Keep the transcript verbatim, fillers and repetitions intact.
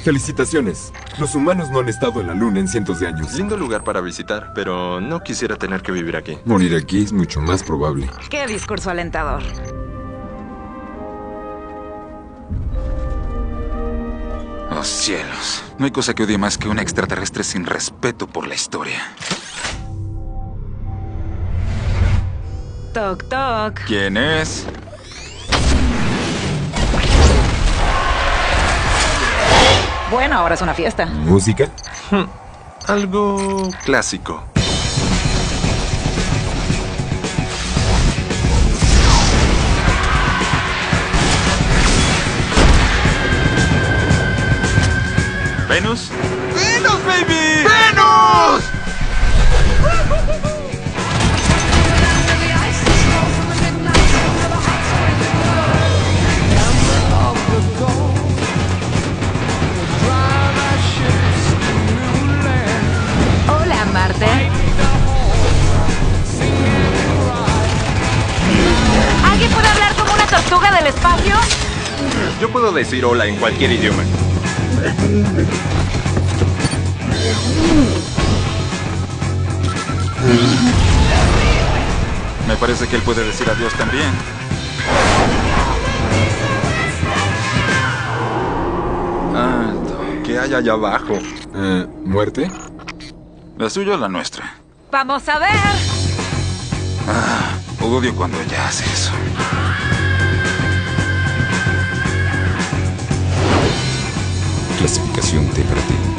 Felicitaciones. Los humanos no han estado en la luna en cientos de años. Lindo lugar para visitar, pero no quisiera tener que vivir aquí. Morir aquí es mucho más probable. Qué discurso alentador. Oh, cielos. No hay cosa que odie más que un extraterrestre sin respeto por la historia. Toc, toc. ¿Quién es? Bueno, ahora es una fiesta. ¿Música? Algo clásico. ¿Venus? ¡Venus, baby! ¡Venus! Hola, Marte. ¿Alguien puede hablar como una tortuga del espacio? Yo puedo decir hola en cualquier idioma. Me parece que él puede decir adiós también. Alto. ¿Qué hay allá abajo? Eh, ¿Muerte? ¿La suya o la nuestra? Vamos a ver. Ah, odio cuando ella hace eso. Clasificación T para ti.